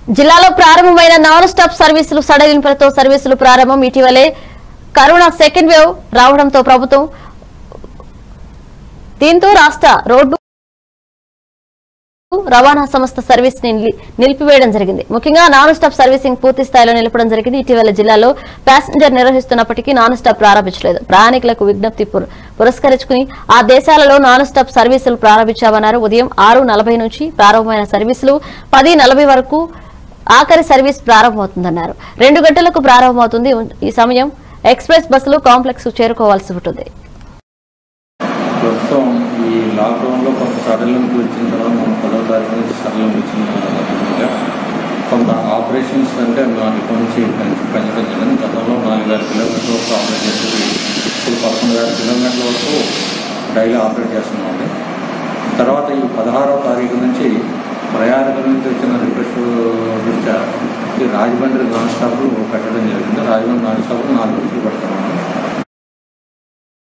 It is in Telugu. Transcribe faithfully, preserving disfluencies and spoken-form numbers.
జిల్లాలో ప్రారంభమైన నాన్ స్టాప్ సర్వీసులు సడలింపులతో సర్వీసులు ప్రారంభం. ఇటీవలే కరోనా సెకండ్ వేవ్ రావడంతో ప్రభుత్వం దీంతో రాష్ట్ర రోడ్డు రవాణా సంస్థ సర్వీస్ ని నిలిపివేయడం జరిగింది. ముఖ్యంగా నాన్ స్టాప్ సర్వీసింగ్ పూర్తి స్థాయిలో నిలపడం జరిగింది. ఇటీవల జిల్లాలో ప్యాసింజర్ నిర్వహిస్తున్నప్పటికీ నాన్ స్టాప్ ప్రారంభించలేదు. ప్రయాణికులకు విజ్ఞప్తి పురస్కరించుకుని ఆ దేశాలలో నాన్ స్టాప్ సర్వీసులు ప్రారంభించామన్నారు. ఉదయం ఆరు నలభై నుంచి ప్రారంభమైన సర్వీసులు పది నలభై వరకు ఆఖరి సర్వీస్ ప్రారంభమవుతుందన్నారు. రెండు గంటలకు ప్రారంభమవుతుంది. ఈ సమయం ఎక్స్ప్రెస్ బస్సులు కాంప్లెక్స్ చేరుకోవాల్సి ఉంటుంది. ప్రస్తుతం ఈ లాక్డౌన్లో కొంత సడలింపు వచ్చిన తర్వాత మనం పదవ తారీఖు నుంచి సడలింపు వచ్చిన కొంత ఆపరేషన్స్ అంటే నాలుగు నుంచి పెంచడం జరిగింది. గతంలో నాలుగు వేల కిలోమీటర్ల వరకు ఆపరేట్ చేసేది ఇప్పుడు పదకొండు వేల కిలోమీటర్ల వరకు డైలీ ఆపరేట్ చేస్తున్నామండి. తర్వాత ఈ పదహారవ తారీఖు నుంచి ప్రయాణికుల నుంచి వచ్చిన రిక్వెస్ట్ దృష్ట్యా ఈ రాజమండ్రి నాన్ స్టాప్లు పెట్టడం జరిగింది. రాజమండ్రి